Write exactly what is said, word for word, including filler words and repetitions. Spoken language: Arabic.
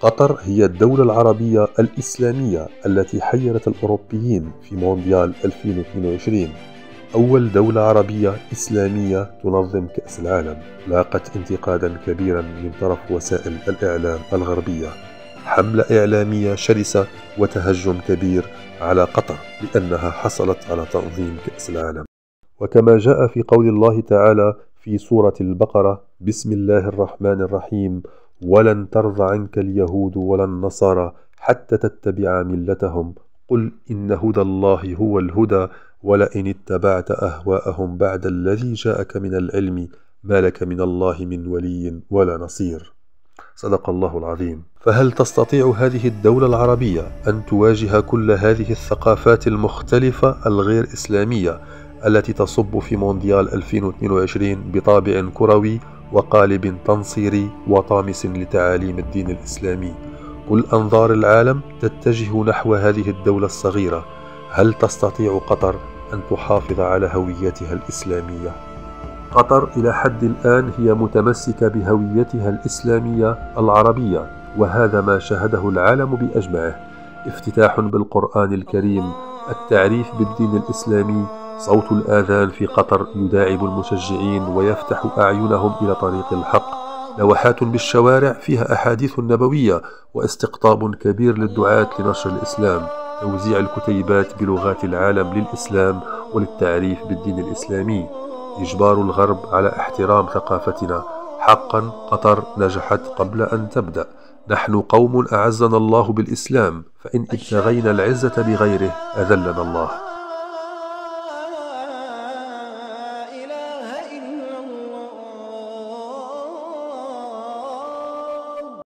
قطر هي الدولة العربية الإسلامية التي حيرت الأوروبيين في مونديال ألفين واثنين وعشرين. أول دولة عربية إسلامية تنظم كأس العالم، لاقت انتقادا كبيرا من طرف وسائل الإعلام الغربية، حملة إعلامية شرسة وتهجم كبير على قطر لأنها حصلت على تنظيم كأس العالم. وكما جاء في قول الله تعالى في سورة البقرة: بسم الله الرحمن الرحيم: ولن ترضى عنك اليهود ولا النصارى حتى تتبع ملتهم قل إن هدى الله هو الهدى ولئن اتبعت أهواءهم بعد الذي جاءك من العلم ما لك من الله من ولي ولا نصير. صدق الله العظيم. فهل تستطيع هذه الدولة العربية أن تواجه كل هذه الثقافات المختلفة الغير إسلامية التي تصب في مونديال ألفين واثنين وعشرين بطابع كروي وقالب تنصيري وطامس لتعاليم الدين الإسلامي؟ كل أنظار العالم تتجه نحو هذه الدولة الصغيرة. هل تستطيع قطر أن تحافظ على هويتها الإسلامية؟ قطر إلى حد الآن هي متمسكة بهويتها الإسلامية العربية، وهذا ما شهده العالم بأجمعه: افتتاح بالقرآن الكريم، التعريف بالدين الإسلامي، صوت الآذان في قطر يداعب المشجعين ويفتح أعينهم إلى طريق الحق، لوحات بالشوارع فيها أحاديث نبوية واستقطاب كبير للدعاة لنشر الإسلام، توزيع الكتيبات بلغات العالم للإسلام وللتعريف بالدين الإسلامي، إجبار الغرب على احترام ثقافتنا. حقا قطر نجحت قبل أن تبدأ. نحن قوم أعزنا الله بالإسلام، فإن ابتغينا العزة بغيره أذلنا الله.